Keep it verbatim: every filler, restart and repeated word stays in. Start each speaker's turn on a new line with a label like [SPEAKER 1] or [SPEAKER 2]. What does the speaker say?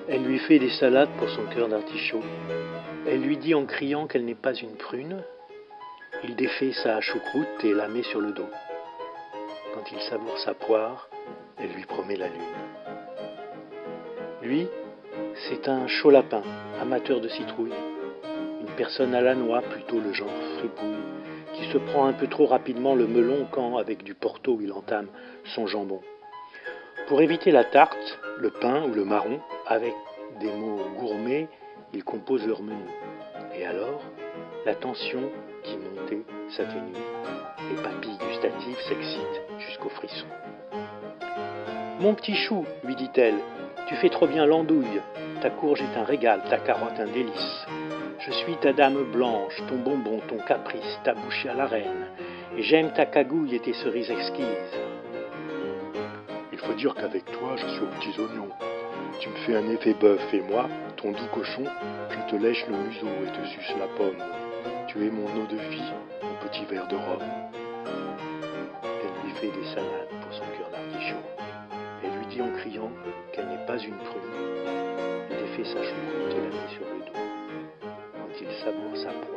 [SPEAKER 1] Elle lui fait des salades pour son cœur d'artichaut. Elle lui dit en criant qu'elle n'est pas une prune. Il défait sa choucroute et la met sur le dos. Quand il savoure sa poire, elle lui promet la lune. Lui, c'est un chaud lapin, amateur de citrouille. Une personne à la noix, plutôt le genre fripouille, qui se prend un peu trop rapidement le melon quand, avec du porto, il entame son jambon. Pour éviter la tarte, le pain ou le marron, avec des mots gourmets, ils composent leur menu. Et alors, la tension qui montait s'atténue. Les papilles gustatives s'excitent jusqu'au frisson. « Mon petit chou, lui dit-elle, tu fais trop bien l'andouille. Ta courge est un régal, ta carotte un délice. Je suis ta dame blanche, ton bonbon, ton caprice, ta bouche à la reine. Et j'aime ta cagouille et tes cerises exquises. Il faut dire qu'avec toi, je suis aux petits oignons. Tu me fais un effet bœuf et moi, ton doux cochon, je te lèche le museau et te suce la pomme. Tu es mon eau de vie, mon petit verre de rhum. » Elle lui fait des salades pour son cœur d'artichaut. Elle lui dit en criant qu'elle n'est pas une prune. Il défait sa choucroute et la met sur le dos. Quand il savoure sa